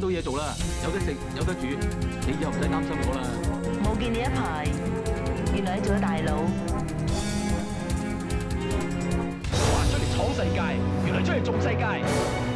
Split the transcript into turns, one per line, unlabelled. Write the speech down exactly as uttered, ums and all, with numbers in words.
到嘢做啦，有得食有得煮，你以後唔使擔心我啦。
冇見你一排，原來你做咗大佬。
話出嚟闖世界，原來出嚟縱世界。